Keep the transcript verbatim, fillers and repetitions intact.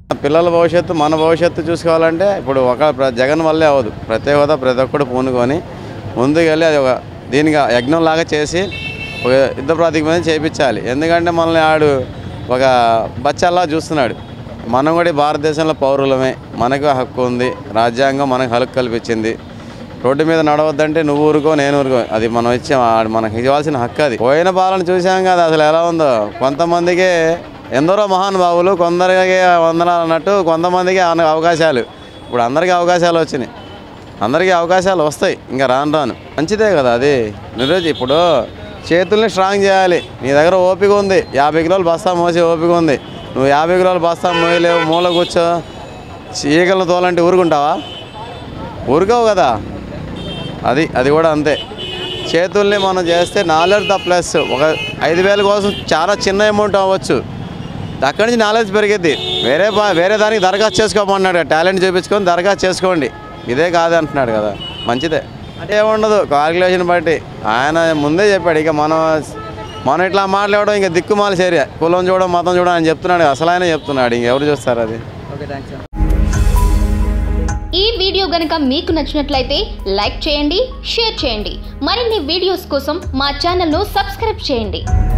పిల్లల భవిష్యత్తు మన భవిష్యత్తు చూసుకోవాలంటే ఇప్పుడు ఒక జగన్ వల్లే అవ్వదు. ప్రతి హోదా ప్రతి ఒక్కడు పూనుకొని ముందుకెళ్ళి అది ఒక దీనిగా యజ్ఞంలాగా చేసి ఒక యుద్ధ ప్రాతిపదిక మీద చేయించాలి. ఎందుకంటే మనల్ని ఆడు ఒక బచ్చల్లా చూస్తున్నాడు. మనం కూడా భారతదేశంలో పౌరులమే, మనకు హక్కు ఉంది, రాజ్యాంగం మనకు హక్కు కల్పించింది. రోడ్డు మీద నడవద్దంటే నువ్వు ఊరుకో నేను ఊరుకో, అది మనం ఇచ్చే మనకి ఇవ్వాల్సిన హక్కు. అది పోయిన పాలన చూసాం కదా అసలు ఎలా ఉందో. కొంతమందికి ఎందరో మహానుభావులు, కొందరికి వందనాలు అన్నట్టు కొంతమందికి అవకాశాలు. ఇప్పుడు అందరికీ అవకాశాలు వచ్చినాయి, అందరికీ అవకాశాలు వస్తాయి ఇంకా రాను రాను. మంచిదే కదా అది. నిరోజు ఇప్పుడు చేతుల్ని స్ట్రాంగ్ చేయాలి. నీ దగ్గర ఓపిక ఉంది, యాభై కిలోలు బస్తా మోసే ఓపిక ఉంది, నువ్వు యాభై కిలోలు బస్తా మోయలేవు, మూల కూర్చో ఈగలను తోలంటే ఊరుకుంటావా? ఊరుకోవు కదా. అది అది కూడా అంతే. చేతుల్ని మనం చేస్తే నాలెడ్జ్ ద ప్లస్. ఒక ఐదు వేల కోసం చాలా చిన్న అమౌంట్ అవ్వచ్చు, అక్కడి నుంచి నాలెడ్జ్ పెరిగిద్ది. వేరే బా వేరే దానికి దరఖాస్తు చేసుకోమన్నాడు, టాలెంట్ చూపించుకొని దరఖాస్తు చేసుకోండి, ఇదే కాదు అంటున్నాడు కదా. మంచిదే అంటే ఏముండదు, క్యాల్కులేషన్ బట్టి ఆయన ముందే చెప్పాడు. ఇక మనం మనం ఇట్లా మాట్లాడడం ఇంకా దిక్కుమాల చర్య, కులం చూడడం మతం చూడడం అని చెప్తున్నాడు. అసలు ఆయన చెప్తున్నాడు, ఇంకెవరు చూస్తారు అది. Okay, thanks. ఈ వీడియో గనుక మీకు నచ్చినట్లయితే లైక్ చేయండి, షేర్ చేయండి. మరిన్ని వీడియోస్ కోసం మా ఛానల్ను సబ్స్క్రైబ్ చేయండి.